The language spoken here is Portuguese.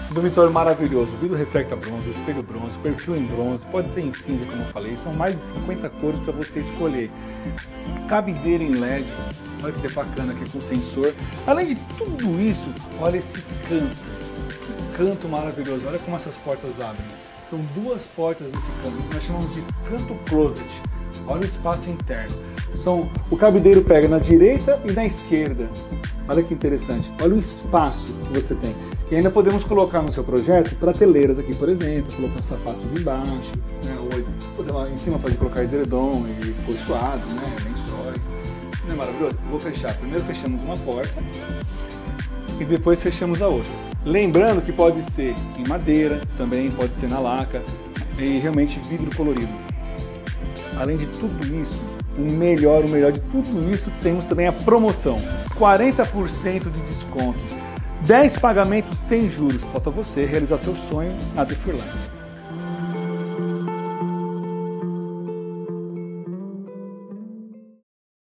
Dormitório maravilhoso, vidro reflecta bronze, espelho bronze, perfil em bronze, pode ser em cinza, como eu falei, são mais de 50 cores para você escolher. Cabideira em LED, olha que bacana aqui com sensor. Além de tudo isso, olha esse canto, que canto maravilhoso, olha como essas portas abrem. São duas portas nesse canto, que nós chamamos de canto closet. Olha o espaço interno. O cabideiro pega na direita e na esquerda. Olha que interessante. Olha o espaço que você tem. E ainda podemos colocar no seu projeto prateleiras aqui, por exemplo, colocar sapatos embaixo, né? Ou em cima pode colocar edredom e colchoados, né? Lençóis. Não é maravilhoso? Eu vou fechar. Primeiro fechamos uma porta e depois fechamos a outra. Lembrando que pode ser em madeira, também pode ser na laca e realmente vidro colorido. Além de tudo isso, o melhor de tudo isso, temos também a promoção. 40% de desconto. 10 pagamentos sem juros. Falta você realizar seu sonho na The Furlan.